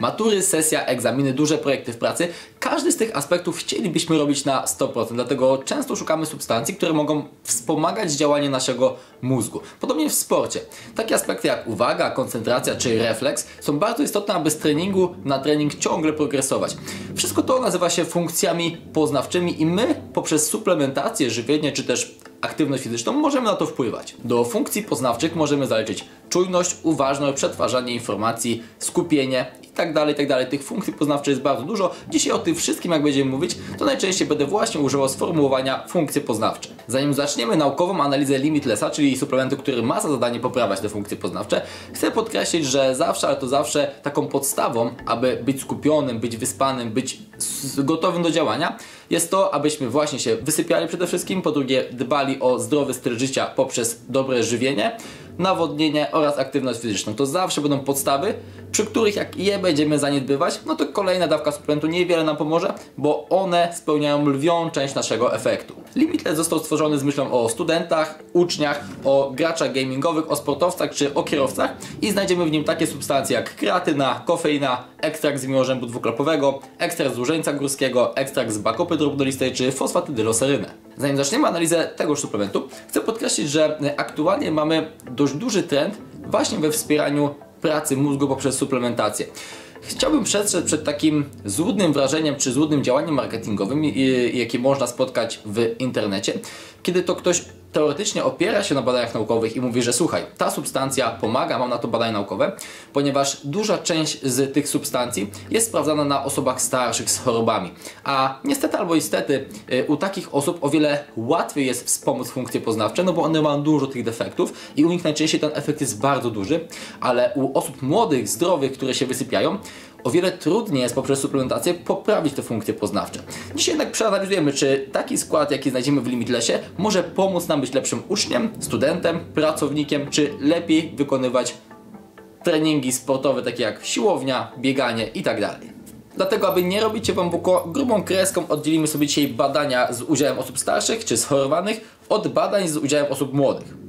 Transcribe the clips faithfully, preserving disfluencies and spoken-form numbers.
Matury, sesja, egzaminy, duże projekty w pracy. Każdy z tych aspektów chcielibyśmy robić na sto procent, dlatego często szukamy substancji, które mogą wspomagać działanie naszego mózgu. Podobnie w sporcie. Takie aspekty jak uwaga, koncentracja czy refleks są bardzo istotne, aby z treningu na trening ciągle progresować. Wszystko to nazywa się funkcjami poznawczymi i my poprzez suplementację, żywienie czy też aktywność fizyczną możemy na to wpływać. Do funkcji poznawczych możemy zaliczyć czujność, uważność, przetwarzanie informacji, skupienie itd., itd. Tych funkcji poznawczych jest bardzo dużo. Dzisiaj o tym wszystkim, jak będziemy mówić, to najczęściej będę właśnie używał sformułowania funkcje poznawcze. Zanim zaczniemy naukową analizę Limitlessa, czyli suplementu, który ma za zadanie poprawiać te funkcje poznawcze, chcę podkreślić, że zawsze, ale to zawsze taką podstawą, aby być skupionym, być wyspanym, być gotowym do działania, jest to, abyśmy właśnie się wysypiali przede wszystkim, po drugie dbali o zdrowy styl życia poprzez dobre żywienie, nawodnienie oraz aktywność fizyczną. To zawsze będą podstawy, przy których jak je będziemy zaniedbywać, no to kolejna dawka suplementu niewiele nam pomoże, bo one spełniają lwią część naszego efektu. Limitless został stworzony z myślą o studentach, uczniach, o graczach gamingowych, o sportowcach czy o kierowcach i znajdziemy w nim takie substancje jak kreatyna, kofeina, ekstrakt z miłożębu dwuklapowego, ekstrakt z różańca górskiego, ekstrakt z bakopy drobnolistej czy fosfatydyloserinę. Zanim zaczniemy analizę tegoż suplementu, chcę podkreślić, że aktualnie mamy dość duży trend właśnie we wspieraniu pracy mózgu poprzez suplementację. Chciałbym przestrzec przed takim złudnym wrażeniem czy złudnym działaniem marketingowym, jakie można spotkać w internecie, kiedy to ktoś teoretycznie opiera się na badaniach naukowych i mówi, że słuchaj, ta substancja pomaga, mam na to badania naukowe, ponieważ duża część z tych substancji jest sprawdzana na osobach starszych z chorobami. A niestety albo niestety u takich osób o wiele łatwiej jest wspomóc funkcje poznawcze, no bo one mają dużo tych defektów i u nich najczęściej ten efekt jest bardzo duży, ale u osób młodych, zdrowych, które się wysypiają, o wiele trudniej jest poprzez suplementację poprawić te funkcje poznawcze. Dzisiaj jednak przeanalizujemy, czy taki skład, jaki znajdziemy w Limitlessie, może pomóc nam być lepszym uczniem, studentem, pracownikiem, czy lepiej wykonywać treningi sportowe, takie jak siłownia, bieganie itd. Dlatego, aby nie robić się bambuko, grubą kreską oddzielimy sobie dzisiaj badania z udziałem osób starszych czy schorowanych od badań z udziałem osób młodych.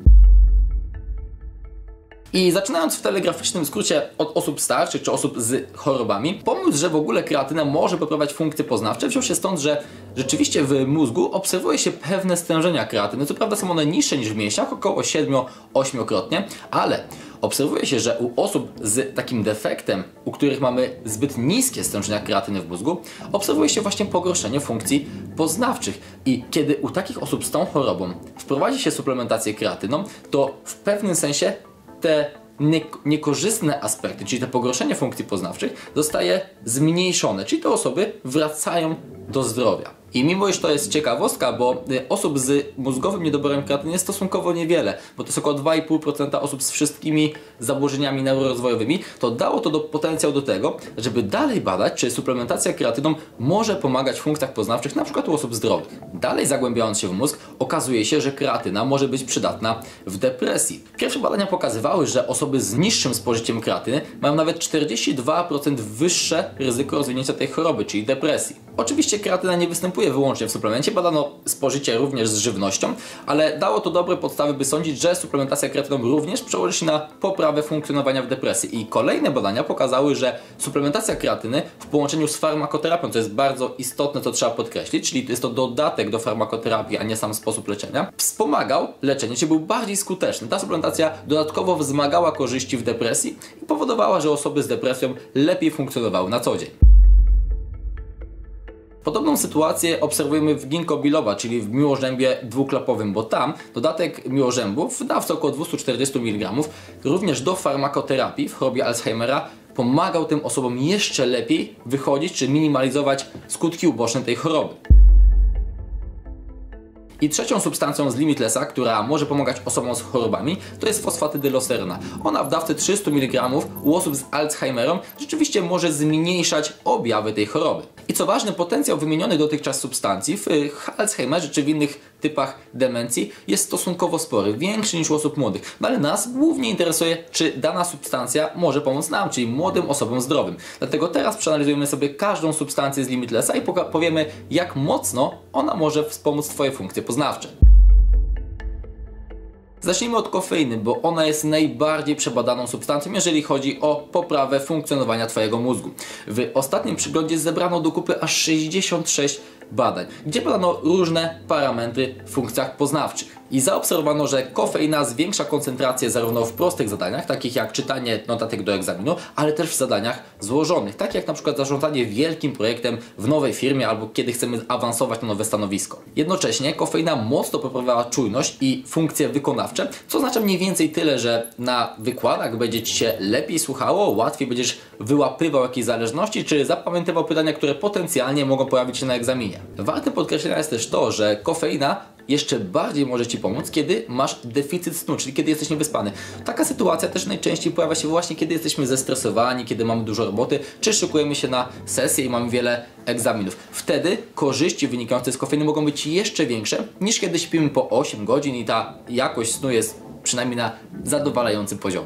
I zaczynając w telegraficznym skrócie od osób starszych czy osób z chorobami, pomysł, że w ogóle kreatyna może poprawiać funkcje poznawcze, wziął się stąd, że rzeczywiście w mózgu obserwuje się pewne stężenia kreatyny. Co prawda są one niższe niż w mięśniach, około siedem do ośmiokrotnie, ale obserwuje się, że u osób z takim defektem, u których mamy zbyt niskie stężenia kreatyny w mózgu, obserwuje się właśnie pogorszenie funkcji poznawczych. I kiedy u takich osób z tą chorobą wprowadzi się suplementację kreatyną, to w pewnym sensie te niekorzystne aspekty, czyli to pogorszenie funkcji poznawczych, zostaje zmniejszone, czyli te osoby wracają do zdrowia. I mimo iż to jest ciekawostka, bo osób z mózgowym niedoborem kreatyny jest stosunkowo niewiele, bo to jest około dwa i pół procent osób z wszystkimi zaburzeniami neurorozwojowymi, to dało to do, potencjał do tego, żeby dalej badać, czy suplementacja kreatyną może pomagać w funkcjach poznawczych, na przykład u osób zdrowych. Dalej zagłębiając się w mózg, okazuje się, że kreatyna może być przydatna w depresji. Pierwsze badania pokazywały, że osoby z niższym spożyciem kreatyny mają nawet czterdzieści dwa procent wyższe ryzyko rozwinięcia tej choroby, czyli depresji. Oczywiście kreatyna nie występuje wyłącznie w suplemencie, badano spożycie również z żywnością, ale dało to dobre podstawy, by sądzić, że suplementacja kreatyną również przełoży się na poprawę funkcjonowania w depresji. I kolejne badania pokazały, że suplementacja kreatyny w połączeniu z farmakoterapią, co jest bardzo istotne, to trzeba podkreślić, czyli jest to dodatek do farmakoterapii, a nie sam sposób leczenia, wspomagał leczenie, czyli był bardziej skuteczny. Ta suplementacja dodatkowo wzmagała korzyści w depresji i powodowała, że osoby z depresją lepiej funkcjonowały na co dzień. Podobną sytuację obserwujemy w ginkgo biloba, czyli w miłożębie dwuklapowym, bo tam dodatek miłożębów w dawce około dwieście czterdzieści miligramów również do farmakoterapii w chorobie Alzheimera pomagał tym osobom jeszcze lepiej wychodzić czy minimalizować skutki uboczne tej choroby. I trzecią substancją z Limitlessa, która może pomagać osobom z chorobami, to jest fosfatydyloseryna. Ona w dawce trzysta miligramów u osób z Alzheimerem rzeczywiście może zmniejszać objawy tej choroby. I co ważne, potencjał wymieniony dotychczas substancji w Alzheimerze czy w innych typach demencji jest stosunkowo spory, większy niż u osób młodych. No ale nas głównie interesuje, czy dana substancja może pomóc nam, czyli młodym osobom zdrowym. Dlatego teraz przeanalizujemy sobie każdą substancję z Limitlessa i powiemy, jak mocno ona może wspomóc Twoje funkcje poznawcze. Zacznijmy od kofeiny, bo ona jest najbardziej przebadaną substancją, jeżeli chodzi o poprawę funkcjonowania Twojego mózgu. W ostatnim przeglądzie zebrano do kupy aż sześćdziesiąt sześć badań, gdzie badano różne parametry w funkcjach poznawczych. I zaobserwowano, że kofeina zwiększa koncentrację zarówno w prostych zadaniach, takich jak czytanie notatek do egzaminu, ale też w zadaniach złożonych, takich jak na przykład zarządzanie wielkim projektem w nowej firmie albo kiedy chcemy awansować na nowe stanowisko. Jednocześnie kofeina mocno poprawiała czujność i funkcje wykonawcze, co oznacza mniej więcej tyle, że na wykładach będzie Ci się lepiej słuchało, łatwiej będziesz wyłapywał jakieś zależności, czy zapamiętywał pytania, które potencjalnie mogą pojawić się na egzaminie. Warte podkreślenia jest też to, że kofeina jeszcze bardziej może Ci pomóc, kiedy masz deficyt snu, czyli kiedy jesteś niewyspany. Taka sytuacja też najczęściej pojawia się właśnie, kiedy jesteśmy zestresowani, kiedy mamy dużo roboty, czy szykujemy się na sesję i mamy wiele egzaminów. Wtedy korzyści wynikające z kofeiny mogą być jeszcze większe, niż kiedy śpimy po osiem godzin i ta jakość snu jest przynajmniej na zadowalającym poziomie.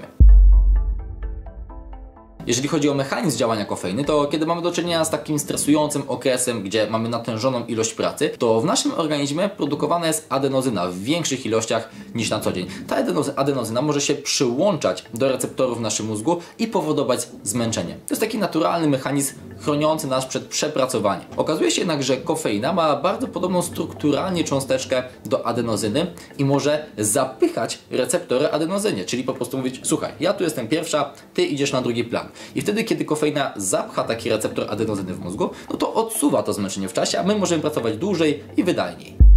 Jeżeli chodzi o mechanizm działania kofeiny, to kiedy mamy do czynienia z takim stresującym okresem, gdzie mamy natężoną ilość pracy, to w naszym organizmie produkowana jest adenozyna w większych ilościach niż na co dzień. Ta adenozyna może się przyłączać do receptorów w naszym mózgu i powodować zmęczenie. To jest taki naturalny mechanizm chroniący nas przed przepracowaniem. Okazuje się jednak, że kofeina ma bardzo podobną strukturalnie cząsteczkę do adenozyny i może zapychać receptory adenozynie, czyli po prostu mówić: słuchaj, ja tu jestem pierwsza, ty idziesz na drugi plan. I wtedy, kiedy kofeina zapcha taki receptor adenozyny w mózgu, no to odsuwa to zmęczenie w czasie, a my możemy pracować dłużej i wydajniej.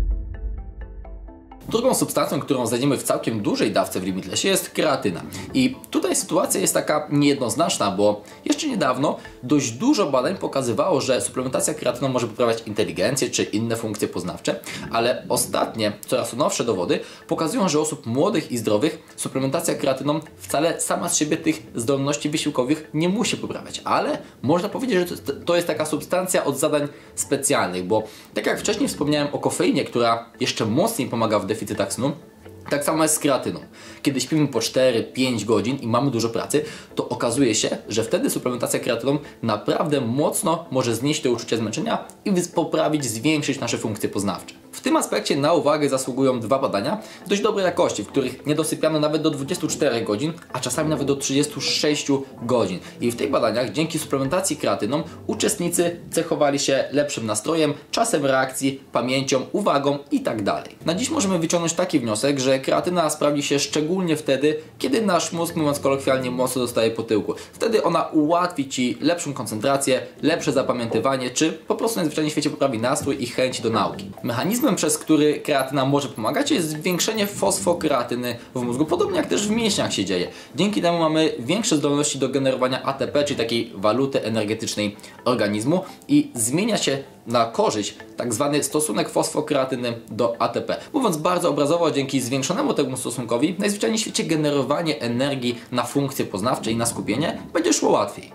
Drugą substancją, którą znajdziemy w całkiem dużej dawce w Limitlessie, jest kreatyna. I tutaj sytuacja jest taka niejednoznaczna, bo jeszcze niedawno dość dużo badań pokazywało, że suplementacja kreatyną może poprawiać inteligencję czy inne funkcje poznawcze, ale ostatnie, coraz nowsze dowody pokazują, że u osób młodych i zdrowych suplementacja kreatyną wcale sama z siebie tych zdolności wysiłkowych nie musi poprawiać, ale można powiedzieć, że to jest taka substancja od zadań specjalnych, bo tak jak wcześniej wspomniałem o kofeinie, która jeszcze mocniej pomaga w deficytach snu, tak samo jest z kreatyną. Kiedy śpimy po cztery pięć godzin i mamy dużo pracy, to okazuje się, że wtedy suplementacja kreatyną naprawdę mocno może znieść to uczucie zmęczenia i poprawić, zwiększyć nasze funkcje poznawcze. W tym aspekcie na uwagę zasługują dwa badania dość dobrej jakości, w których nie dosypiano nawet do dwudziestu czterech godzin, a czasami nawet do trzydziestu sześciu godzin. I w tych badaniach dzięki suplementacji kreatyną uczestnicy cechowali się lepszym nastrojem, czasem reakcji, pamięcią, uwagą itd. Na dziś możemy wyciągnąć taki wniosek, że kreatyna sprawdzi się szczególnie wtedy, kiedy nasz mózg, mówiąc kolokwialnie, mocno dostaje po tyłku. Wtedy ona ułatwi Ci lepszą koncentrację, lepsze zapamiętywanie, czy po prostu najzwyczajniej w świecie poprawi nastrój i chęć do nauki. Mechanizmem, przez który kreatyna może pomagać, jest zwiększenie fosfokreatyny w mózgu, podobnie jak też w mięśniach się dzieje. Dzięki temu mamy większe zdolności do generowania A T P, czyli takiej waluty energetycznej organizmu, i zmienia się na korzyść tak zwany stosunek fosfokreatyny do A T P. Mówiąc bardzo obrazowo, dzięki zwiększonemu temu stosunkowi najzwyczajniej w świecie generowanie energii na funkcje poznawcze i na skupienie będzie szło łatwiej.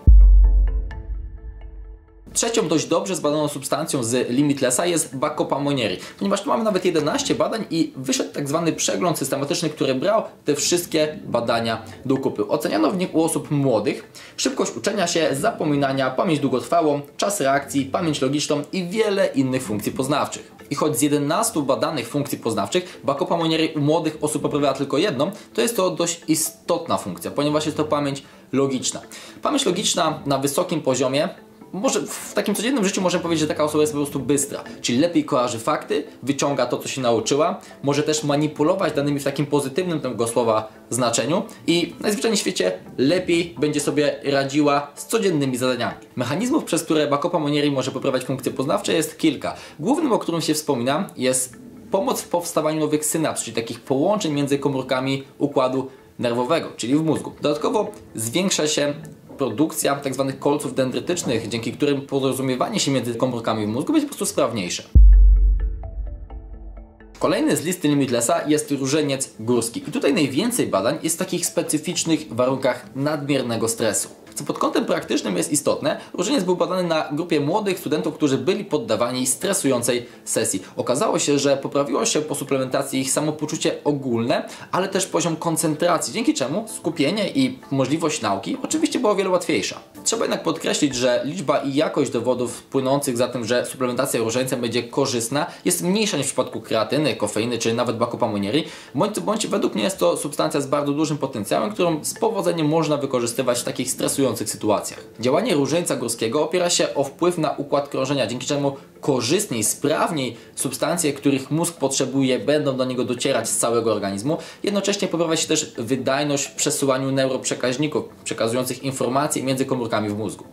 Trzecią dość dobrze zbadaną substancją z Limitlessa jest Bacopa Monnieri, ponieważ tu mamy nawet jedenaście badań i wyszedł tak zwany przegląd systematyczny, który brał te wszystkie badania do kupy. Oceniano w nich u osób młodych szybkość uczenia się, zapominania, pamięć długotrwałą, czas reakcji, pamięć logiczną i wiele innych funkcji poznawczych. I choć z jedenastu badanych funkcji poznawczych Bacopa Monnieri u młodych osób poprawiała tylko jedną, to jest to dość istotna funkcja, ponieważ jest to pamięć logiczna. Pamięć logiczna na wysokim poziomie, może w takim codziennym życiu możemy powiedzieć, że taka osoba jest po prostu bystra, czyli lepiej kojarzy fakty, wyciąga to, co się nauczyła, może też manipulować danymi w takim pozytywnym tego słowa znaczeniu i najzwyczajniej w świecie lepiej będzie sobie radziła z codziennymi zadaniami. Mechanizmów, przez które Bacopa Monnieri może poprawiać funkcje poznawcze, jest kilka. Głównym, o którym się wspomina, jest pomoc w powstawaniu nowych synaps, czyli takich połączeń między komórkami układu nerwowego, czyli w mózgu. Dodatkowo zwiększa się produkcja tzw. kolców dendrytycznych, dzięki którym porozumiewanie się między komórkami w mózgu będzie po prostu sprawniejsze. Kolejny z listy Limitlessa jest różeniec górski. I tutaj najwięcej badań jest w takich specyficznych warunkach nadmiernego stresu. Co pod kątem praktycznym jest istotne, różeniec był badany na grupie młodych studentów, którzy byli poddawani stresującej sesji. Okazało się, że poprawiło się po suplementacji ich samopoczucie ogólne, ale też poziom koncentracji, dzięki czemu skupienie i możliwość nauki oczywiście była o wiele łatwiejsza. Trzeba jednak podkreślić, że liczba i jakość dowodów płynących za tym, że suplementacja różańcem będzie korzystna, jest mniejsza niż w przypadku kreatyny, kofeiny czy nawet Bacopa Monnieri. Bądź co bądź, według mnie jest to substancja z bardzo dużym potencjałem, którą z powodzeniem można wykorzystywać w takich stresujących sytuacjach. Działanie różańca górskiego opiera się o wpływ na układ krążenia, dzięki czemu korzystniej, sprawniej substancje, których mózg potrzebuje, będą do niego docierać z całego organizmu. Jednocześnie poprawia się też wydajność w przesyłaniu neuroprzekaźników przekazujących informacje między komórkami w mózgu.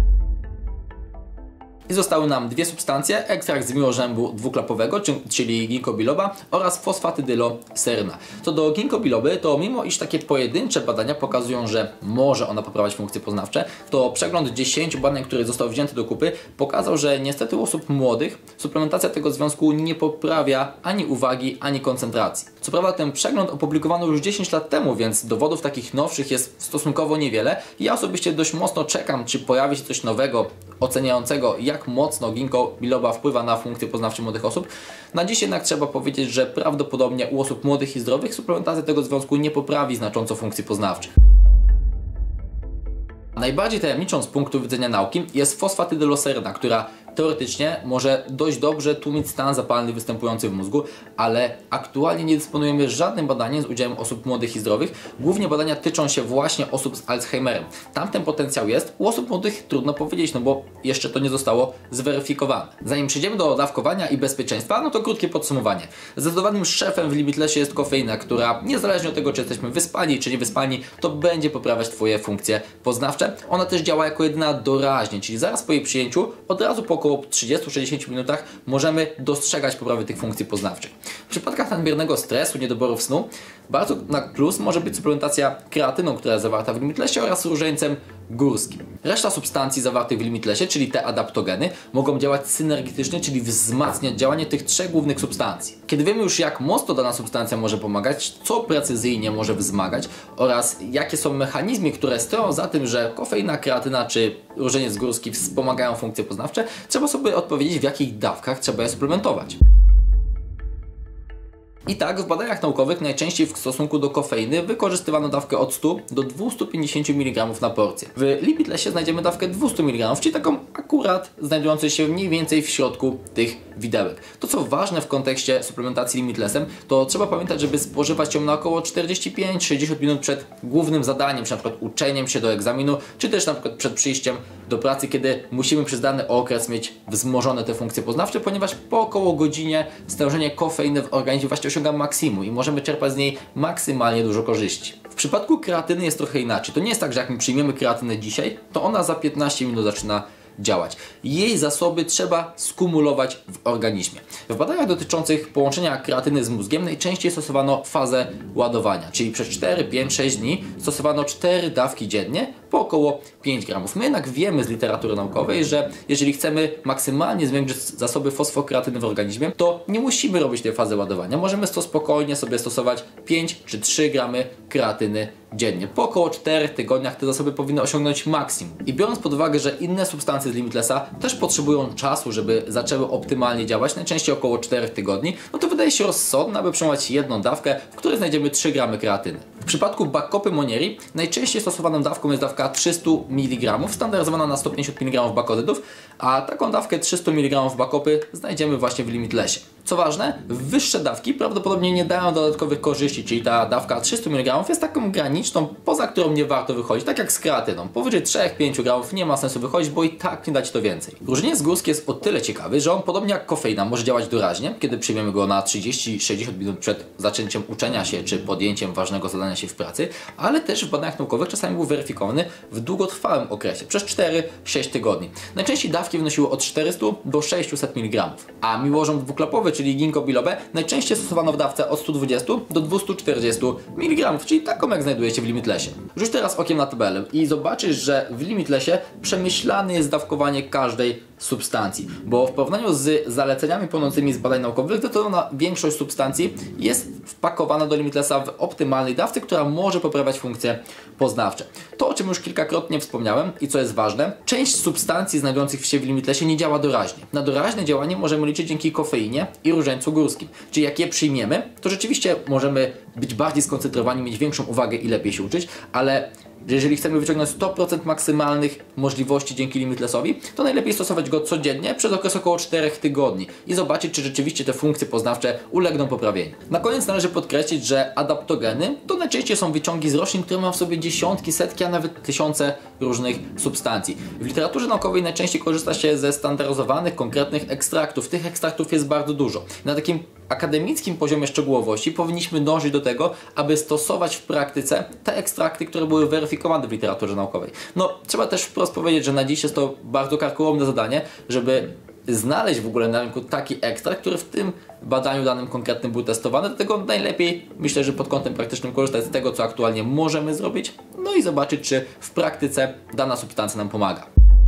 I zostały nam dwie substancje, ekstrakt z miłożębu dwuklapowego, czyli ginkgo biloba oraz fosfatydyloserna. Co do ginkgo biloby, to mimo iż takie pojedyncze badania pokazują, że może ona poprawiać funkcje poznawcze, to przegląd dziesięciu badań, który został wzięty do kupy, pokazał, że niestety u osób młodych suplementacja tego związku nie poprawia ani uwagi, ani koncentracji. Co prawda ten przegląd opublikowano już dziesięć lat temu, więc dowodów takich nowszych jest stosunkowo niewiele. Ja osobiście dość mocno czekam, czy pojawi się coś nowego, oceniającego, jak mocno ginkgo biloba wpływa na funkcje poznawcze młodych osób. Na dziś jednak trzeba powiedzieć, że prawdopodobnie u osób młodych i zdrowych suplementacja tego związku nie poprawi znacząco funkcji poznawczych. Najbardziej tajemniczą z punktu widzenia nauki jest fosfatydyloserna, która teoretycznie może dość dobrze tłumić stan zapalny występujący w mózgu, ale aktualnie nie dysponujemy żadnym badaniem z udziałem osób młodych i zdrowych. Głównie badania tyczą się właśnie osób z Alzheimerem. Tamten potencjał jest, u osób młodych trudno powiedzieć, no bo jeszcze to nie zostało zweryfikowane. Zanim przejdziemy do dawkowania i bezpieczeństwa, no to krótkie podsumowanie. Zdecydowanym szefem w Limitlessie jest kofeina, która niezależnie od tego, czy jesteśmy wyspani, czy nie wyspani, to będzie poprawiać Twoje funkcje poznawcze. Ona też działa jako jedyna doraźnie, czyli zaraz po jej przyjęciu, od razu po około trzydziestu do sześćdziesięciu minutach możemy dostrzegać poprawy tych funkcji poznawczych. W przypadkach nadmiernego stresu, niedoborów snu, bardzo na plus może być suplementacja kreatyną, która jest zawarta w Limitlessie, oraz różańcem górskim. Reszta substancji zawartych w Limitlessie, czyli te adaptogeny, mogą działać synergitycznie, czyli wzmacniać działanie tych trzech głównych substancji. Kiedy wiemy już, jak mocno dana substancja może pomagać, co precyzyjnie może wzmagać oraz jakie są mechanizmy, które stoją za tym, że kofeina, kreatyna czy różaniec górski wspomagają funkcje poznawcze, trzeba sobie odpowiedzieć, w jakich dawkach trzeba je suplementować. I tak w badaniach naukowych najczęściej w stosunku do kofeiny wykorzystywano dawkę od stu do dwustu pięćdziesięciu miligramów na porcję. W Limitlessie znajdziemy dawkę dwieście miligramów, czyli taką akurat znajdującą się mniej więcej w środku tych widełek. To co ważne w kontekście suplementacji Limitlessem, to trzeba pamiętać, żeby spożywać ją na około czterdzieści pięć do sześćdziesięciu minut przed głównym zadaniem, czy na przykład uczeniem się do egzaminu, czy też na przykład przed przyjściem do pracy, kiedy musimy przez dany okres mieć wzmożone te funkcje poznawcze, ponieważ po około godzinie stężenie kofeiny w organizmie właśnie osiąga maksimum i możemy czerpać z niej maksymalnie dużo korzyści. W przypadku kreatyny jest trochę inaczej. To nie jest tak, że jak my przyjmiemy kreatynę dzisiaj, to ona za piętnaście minut zaczyna działać. Jej zasoby trzeba skumulować w organizmie. W badaniach dotyczących połączenia kreatyny z mózgiem najczęściej stosowano fazę ładowania, czyli przez cztery, pięć, sześć dni stosowano cztery dawki dziennie po około pięć gramów. My jednak wiemy z literatury naukowej, że jeżeli chcemy maksymalnie zwiększyć zasoby fosfokreatyny w organizmie, to nie musimy robić tej fazy ładowania. Możemy to spokojnie sobie stosować pięć czy trzy gramy kreatyny dziennie. Po około czterech tygodniach te zasoby powinny osiągnąć maksimum. I biorąc pod uwagę, że inne substancje z Limitlessa też potrzebują czasu, żeby zaczęły optymalnie działać, najczęściej około czterech tygodni, no to wydaje się rozsądne, aby przyjmować jedną dawkę, w której znajdziemy trzy gramy kreatyny. W przypadku Bacopy Monnieri najczęściej stosowaną dawką jest dawka trzysta miligramów, standaryzowana na sto pięćdziesiąt miligramów bakozydów, a taką dawkę trzysta miligramów Bacopy znajdziemy właśnie w Limitlessie. Co ważne, wyższe dawki prawdopodobnie nie dają dodatkowych korzyści, czyli ta dawka trzysta miligramów jest taką graniczną, poza którą nie warto wychodzić, tak jak z kreatyną. Powyżej trzech do pięciu gramów nie ma sensu wychodzić, bo i tak nie da Ci to więcej. Różaniec górski jest o tyle ciekawy, że on podobnie jak kofeina może działać doraźnie, kiedy przyjmiemy go na trzydzieści do sześćdziesięciu minut przed zaczęciem uczenia się czy podjęciem ważnego zadania się w pracy, ale też w badaniach naukowych czasami był weryfikowany w długotrwałym okresie, przez cztery do sześciu tygodni. Najczęściej dawki wynosiły od czterystu do sześciuset miligramów, a miłożąb dwuklapowy, czyli ginkgo bilobe, najczęściej stosowano w dawce od stu dwudziestu do dwustu czterdziestu miligramów, czyli taką jak znajduje się w Limitlessie. Rzuć teraz okiem na tabelę i zobaczysz, że w Limitlessie przemyślane jest dawkowanie każdej substancji, bo w porównaniu z zaleceniami płynącymi z badań naukowych zdecydowana większość substancji jest wpakowana do Limitlessa w optymalnej dawce, która może poprawiać funkcje poznawcze. To, o czym już kilkakrotnie wspomniałem i co jest ważne, część substancji znajdujących się w Limitlessie nie działa doraźnie. Na doraźne działanie możemy liczyć dzięki kofeinie i różańcu górskim. Czyli jak je przyjmiemy, to rzeczywiście możemy być bardziej skoncentrowani, mieć większą uwagę i lepiej się uczyć, ale jeżeli chcemy wyciągnąć sto procent maksymalnych możliwości dzięki Limitlessowi, to najlepiej stosować go codziennie przez okres około czterech tygodni i zobaczyć, czy rzeczywiście te funkcje poznawcze ulegną poprawieniu. Na koniec należy podkreślić, że adaptogeny to najczęściej są wyciągi z roślin, które mają w sobie dziesiątki, setki, a nawet tysiące różnych substancji. W literaturze naukowej najczęściej korzysta się ze standaryzowanych, konkretnych ekstraktów. Tych ekstraktów jest bardzo dużo. Na takim akademickim poziomie szczegółowości powinniśmy dążyć do tego, aby stosować w praktyce te ekstrakty, które były weryfikowane w literaturze naukowej. No, trzeba też wprost powiedzieć, że na dziś jest to bardzo karkołomne zadanie, żeby znaleźć w ogóle na rynku taki ekstrakt, który w tym badaniu danym konkretnym był testowany. Dlatego najlepiej, myślę, że pod kątem praktycznym korzystać z tego, co aktualnie możemy zrobić, no i zobaczyć, czy w praktyce dana substancja nam pomaga.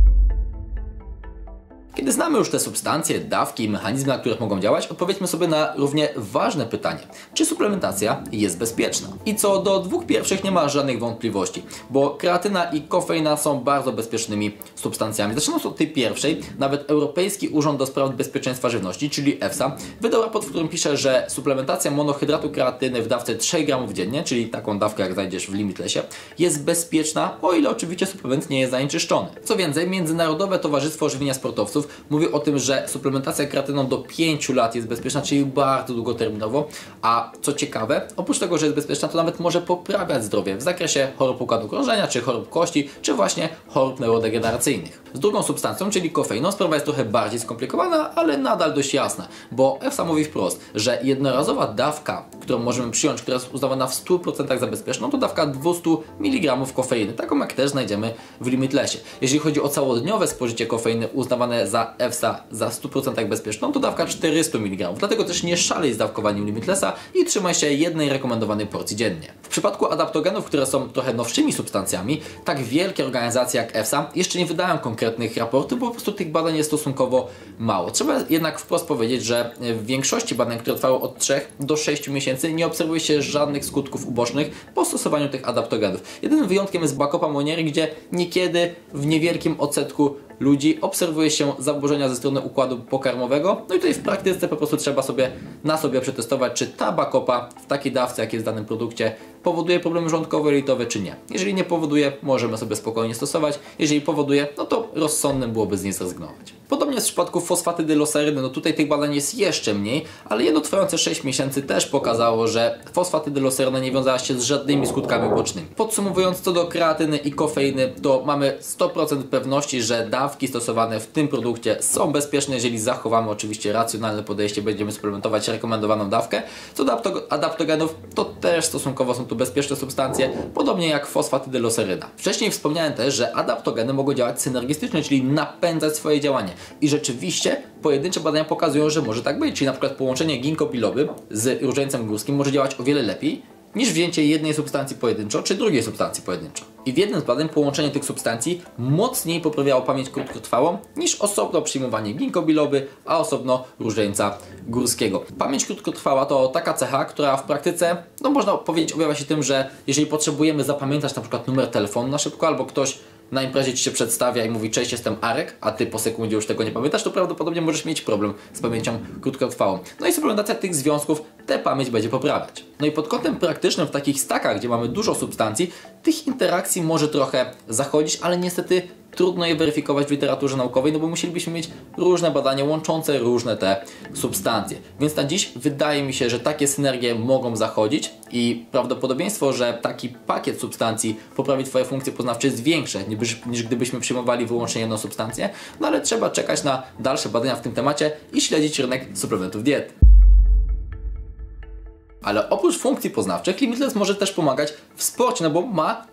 Kiedy znamy już te substancje, dawki i mechanizmy, na których mogą działać, odpowiedzmy sobie na równie ważne pytanie. Czy suplementacja jest bezpieczna? I co do dwóch pierwszych nie ma żadnych wątpliwości, bo kreatyna i kofeina są bardzo bezpiecznymi substancjami. Zaczynając od tej pierwszej, nawet Europejski Urząd do Spraw Bezpieczeństwa Żywności, czyli EFSA, wydał raport, w którym pisze, że suplementacja monohydratu kreatyny w dawce trzy gramy dziennie, czyli taką dawkę jak znajdziesz w Limitlessie, jest bezpieczna, o ile oczywiście suplement nie jest zanieczyszczony. Co więcej, Międzynarodowe Towarzystwo Żywienia Sportowców mówi o tym, że suplementacja kreatyną do pięciu lat jest bezpieczna, czyli bardzo długoterminowo, a co ciekawe, oprócz tego, że jest bezpieczna, to nawet może poprawiać zdrowie w zakresie chorób układu krążenia, czy chorób kości, czy właśnie chorób neurodegeneracyjnych. Z drugą substancją, czyli kofeiną, sprawa jest trochę bardziej skomplikowana, ale nadal dość jasna, bo EFSA mówi wprost, że jednorazowa dawka, którą możemy przyjąć, która jest uznawana w stu procentach za bezpieczną, to dawka dwieście miligramów kofeiny, taką jak też znajdziemy w Limitlessie. Jeżeli chodzi o całodniowe spożycie kofeiny uznawane za EFSA za stu procentach bezpieczną, to dawka czterysta miligramów. Dlatego też nie szalej z dawkowaniem Limitlessa i trzymaj się jednej rekomendowanej porcji dziennie. W przypadku adaptogenów, które są trochę nowszymi substancjami, tak wielkie organizacje jak EFSA jeszcze nie wydają konkretnych raportów, bo po prostu tych badań jest stosunkowo mało. Trzeba jednak wprost powiedzieć, że w większości badań, które trwały od trzech do sześciu miesięcy, nie obserwuje się żadnych skutków ubocznych po stosowaniu tych adaptogenów. Jedynym wyjątkiem jest Bacopa monnieri, gdzie niekiedy w niewielkim odsetku ludzi obserwuje się zaburzenia ze strony układu pokarmowego. No i tutaj w praktyce po prostu trzeba sobie na sobie przetestować, czy ta Bacopa w takiej dawce, jak jest w danym produkcie, powoduje problemy żołądkowo-jelitowe, czy nie. Jeżeli nie powoduje, możemy sobie spokojnie stosować. Jeżeli powoduje, no to rozsądnym byłoby z niej zrezygnować. Podobnie jest w przypadku fosfatydy loseryny. No tutaj tych badań jest jeszcze mniej, ale jedno trwające sześć miesięcy też pokazało, że fosfatydy loseryna nie wiązała się z żadnymi skutkami ubocznymi. Podsumowując, co do kreatyny i kofeiny, to mamy sto procent pewności, że dawki stosowane w tym produkcie są bezpieczne, jeżeli zachowamy oczywiście racjonalne podejście, będziemy suplementować rekomendowaną dawkę. Co do adaptogenów, to też stosunkowo są to bezpieczne substancje, podobnie jak fosfatydy loseryna. Wcześniej wspomniałem też, że adaptogeny mogą działać synergistycznie, czyli napędzać swoje działanie. I rzeczywiście pojedyncze badania pokazują, że może tak być. Czyli na przykład połączenie ginkgo biloby z różańcem górskim może działać o wiele lepiej niż wzięcie jednej substancji pojedynczo, czy drugiej substancji pojedynczo. I w jednym z badań połączenie tych substancji mocniej poprawiało pamięć krótkotrwałą niż osobno przyjmowanie ginkgo biloby, a osobno różańca górskiego. Pamięć krótkotrwała to taka cecha, która w praktyce, no można powiedzieć, objawia się tym, że jeżeli potrzebujemy zapamiętać na przykład numer telefonu na szybko, albo ktoś na imprezie Ci się przedstawia i mówi: cześć, jestem Arek, a Ty po sekundzie już tego nie pamiętasz, to prawdopodobnie możesz mieć problem z pamięcią krótkotrwałą. No i suplementacja tych związków tę pamięć będzie poprawiać. No i pod kątem praktycznym w takich stakach, gdzie mamy dużo substancji, tych interakcji może trochę zachodzić, ale niestety trudno je weryfikować w literaturze naukowej, no bo musielibyśmy mieć różne badania łączące różne te substancje. Więc na dziś wydaje mi się, że takie synergie mogą zachodzić i prawdopodobieństwo, że taki pakiet substancji poprawi Twoje funkcje poznawcze jest większe niż, niż gdybyśmy przyjmowali wyłącznie jedną substancję, no ale trzeba czekać na dalsze badania w tym temacie i śledzić rynek suplementów diety. Ale oprócz funkcji poznawczych Limitless może też pomagać w sporcie, no bo ma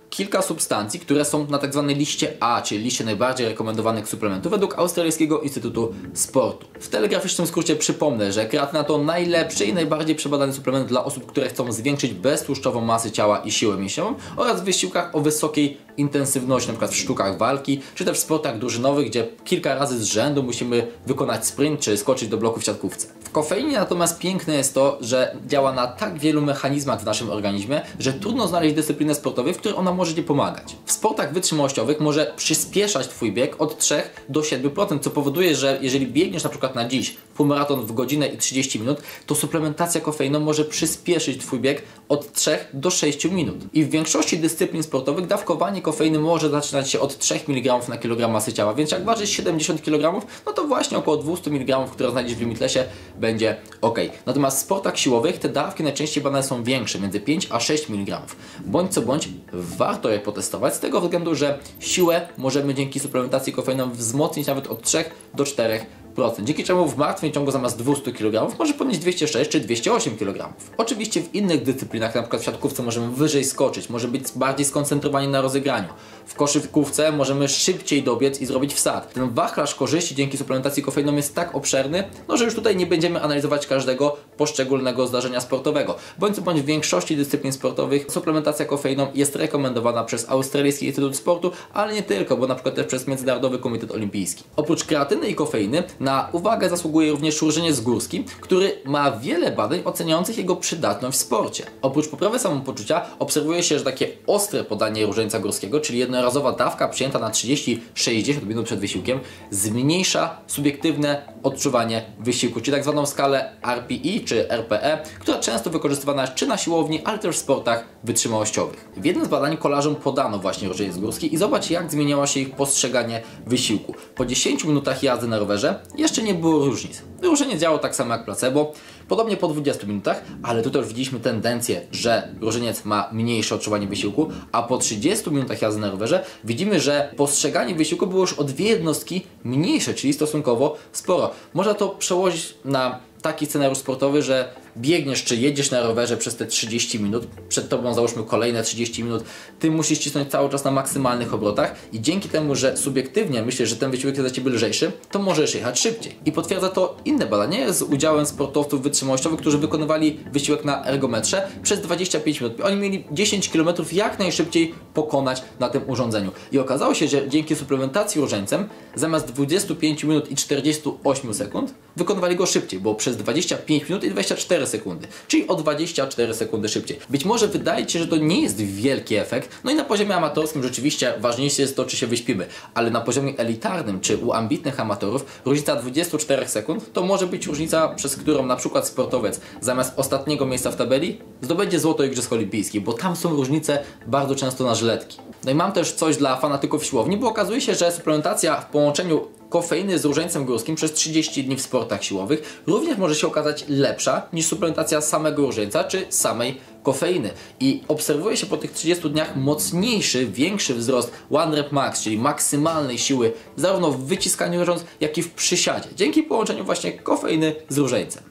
kilka substancji, które są na tak zwanej liście A, czyli liście najbardziej rekomendowanych suplementów według Australijskiego Instytutu Sportu. W telegraficznym skrócie przypomnę, że kreatyna to najlepszy i najbardziej przebadany suplement dla osób, które chcą zwiększyć beztłuszczową masę ciała i siłę mięśniową oraz w wysiłkach o wysokiej intensywności, np. w sztukach walki, czy też w sportach drużynowych, gdzie kilka razy z rzędu musimy wykonać sprint, czy skoczyć do bloku w siatkówce. W kofeinie natomiast piękne jest to, że działa na tak wielu mechanizmach w naszym organizmie, że trudno znaleźć dyscyplinę sportową, w której ona może Ci pomagać. W sportach wytrzymałościowych może przyspieszać Twój bieg od trzech do siedmiu procent, co powoduje, że jeżeli biegniesz na przykład na dziś półmaraton w godzinę i trzydzieści minut, to suplementacja kofeiną może przyspieszyć Twój bieg od trzech do sześciu minut. I w większości dyscyplin sportowych dawkowanie kofeiny może zaczynać się od trzech miligramów na kilogram masy ciała, więc jak ważysz siedemdziesiąt kilogramów, no to właśnie około dwieście miligramów, które znajdziesz w Limitlessie, będzie ok. Natomiast w sportach siłowych te dawki najczęściej badane są większe, między pięć a sześć miligramów. Bądź co bądź, warto je potestować z tego względu, że siłę możemy dzięki suplementacji kofeiną wzmocnić nawet od trzech do czterech procent, dzięki czemu w martwym ciągu zamiast dwustu kilogramów może podnieść dwieście sześć czy dwieście osiem kilogramów. Oczywiście w innych dyscyplinach, na przykład w siatkówce, możemy wyżej skoczyć, może być bardziej skoncentrowani na rozegraniu. W koszykówce możemy szybciej dobiec i zrobić wsad. Ten wachlarz korzyści dzięki suplementacji kofeiną jest tak obszerny, no, że już tutaj nie będziemy analizować każdego poszczególnego zdarzenia sportowego. Bądź co bądź w większości dyscyplin sportowych suplementacja kofeiną jest rekomendowana przez Australijski Instytut Sportu, ale nie tylko, bo na przykład też przez Międzynarodowy Komitet Olimpijski. Oprócz kreatyny i kofeiny na uwagę zasługuje również różeniec górski, który ma wiele badań oceniających jego przydatność w sporcie. Oprócz poprawy samopoczucia obserwuje się, że takie ostre podanie różańca górskiego, czyli jednorazowa dawka przyjęta na trzydzieści do sześćdziesięciu minut przed wysiłkiem, zmniejsza subiektywne odczuwanie wysiłku, czyli tak zwaną skalę R P E czy R P E, która często wykorzystywana jest czy na siłowni, ale też w sportach wytrzymałościowych. W jednym z badań kolarzom podano właśnie różeniec górski i zobacz, jak zmieniało się ich postrzeganie wysiłku. Po dziesięciu minutach jazdy na rowerze jeszcze nie było różnic. Różeniec działał tak samo jak placebo, podobnie po dwudziestu minutach, ale tutaj już widzieliśmy tendencję, że różeniec ma mniejsze odczuwanie wysiłku, a po trzydziestu minutach jazdy na rowerze widzimy, że postrzeganie wysiłku było już o dwie jednostki mniejsze, czyli stosunkowo sporo. Można to przełożyć na taki scenariusz sportowy, że biegniesz czy jedziesz na rowerze przez te trzydzieści minut, przed tobą załóżmy kolejne trzydzieści minut, ty musisz cisnąć cały czas na maksymalnych obrotach i dzięki temu, że subiektywnie myślisz, że ten wysiłek jest dla ciebie lżejszy, to możesz jechać szybciej. I potwierdza to inne badanie z udziałem sportowców wytrzymałościowych, którzy wykonywali wysiłek na ergometrze przez dwadzieścia pięć minut. Oni mieli dziesięć kilometrów jak najszybciej pokonać na tym urządzeniu. I okazało się, że dzięki suplementacji różańcem zamiast dwudziestu pięciu minut i czterdziestu ośmiu sekund wykonywali go szybciej, bo przez dwadzieścia pięć minut i dwadzieścia cztery sekundy, czyli o dwadzieścia cztery sekundy szybciej. Być może wydaje Ci się, że to nie jest wielki efekt, no i na poziomie amatorskim rzeczywiście ważniejsze jest to, czy się wyśpimy, ale na poziomie elitarnym, czy u ambitnych amatorów, różnica dwudziestu czterech sekund to może być różnica, przez którą na przykład sportowiec zamiast ostatniego miejsca w tabeli zdobędzie złoto Igrzysk Olimpijskich, bo tam są różnice bardzo często na żyletki. No i mam też coś dla fanatyków siłowni, bo okazuje się, że suplementacja w połączeniu kofeiny z różańcem górskim przez trzydzieści dni w sportach siłowych również może się okazać lepsza niż suplementacja samego różańca czy samej kofeiny. I obserwuje się po tych trzydziestu dniach mocniejszy, większy wzrost one rep max, czyli maksymalnej siły zarówno w wyciskaniu różąc, jak i w przysiadzie, dzięki połączeniu właśnie kofeiny z różańcem.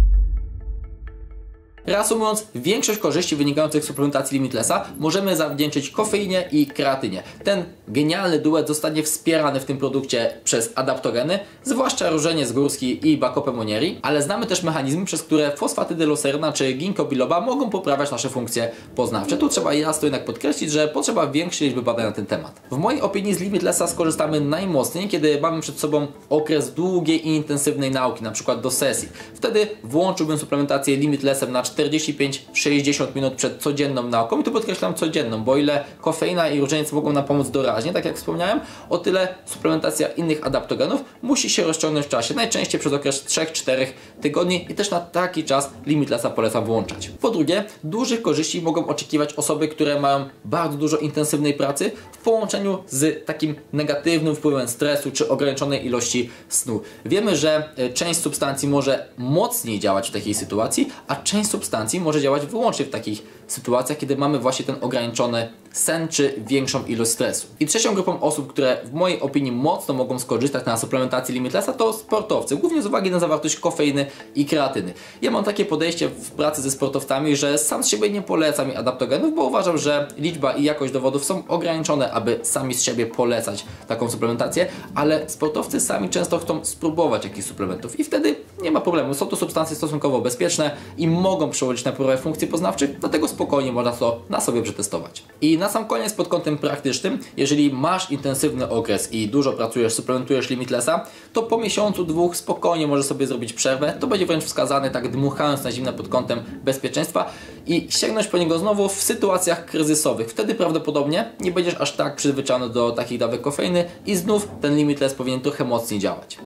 Reasumując, większość korzyści wynikających z suplementacji Limitlessa możemy zawdzięczyć kofeinie i kreatynie. Ten genialny duet zostanie wspierany w tym produkcie przez adaptogeny, zwłaszcza różeniec górski i Bacopa Monnieri, ale znamy też mechanizmy, przez które fosfatydy lucerna czy ginkgo biloba mogą poprawiać nasze funkcje poznawcze. Tu trzeba jasno jednak podkreślić, że potrzeba większej liczby badań na ten temat. W mojej opinii z Limitlessa skorzystamy najmocniej, kiedy mamy przed sobą okres długiej i intensywnej nauki, na przykład do sesji. Wtedy włączyłbym suplementację Limitlessem na czterdzieści pięć do sześćdziesięciu minut przed codzienną nauką i tu podkreślam codzienną, bo o ile kofeina i różeniec mogą nam pomóc doraźnie, tak jak wspomniałem, o tyle suplementacja innych adaptogenów musi się rozciągnąć w czasie, najczęściej przez okres trzech do czterech tygodni i też na taki czas Limitlessa polecam włączać. Po drugie, dużych korzyści mogą oczekiwać osoby, które mają bardzo dużo intensywnej pracy w połączeniu z takim negatywnym wpływem stresu czy ograniczonej ilości snu. Wiemy, że część substancji może mocniej działać w takiej sytuacji, a część substancji może działać wyłącznie w takich sytuacjach, kiedy mamy właśnie ten ograniczony sen czy większą ilość stresu. I trzecią grupą osób, które w mojej opinii mocno mogą skorzystać na suplementacji Limitlessa, to sportowcy, głównie z uwagi na zawartość kofeiny i kreatyny. Ja mam takie podejście w pracy ze sportowcami, że sam z siebie nie polecam adaptogenów, bo uważam, że liczba i jakość dowodów są ograniczone, aby sami z siebie polecać taką suplementację, ale sportowcy sami często chcą spróbować jakichś suplementów i wtedy nie ma problemu. Są to substancje stosunkowo bezpieczne i mogą przełożyć na poprawę funkcji poznawczych, dlatego spokojnie można to na sobie przetestować. I na sam koniec pod kątem praktycznym, jeżeli masz intensywny okres i dużo pracujesz, suplementujesz Limitlessa, to po miesiącu, dwóch spokojnie możesz sobie zrobić przerwę. To będzie wręcz wskazane, tak dmuchając na zimne pod kątem bezpieczeństwa i sięgnąć po niego znowu w sytuacjach kryzysowych. Wtedy prawdopodobnie nie będziesz aż tak przyzwyczajony do takich dawek kofeiny i znów ten Limitless powinien trochę mocniej działać.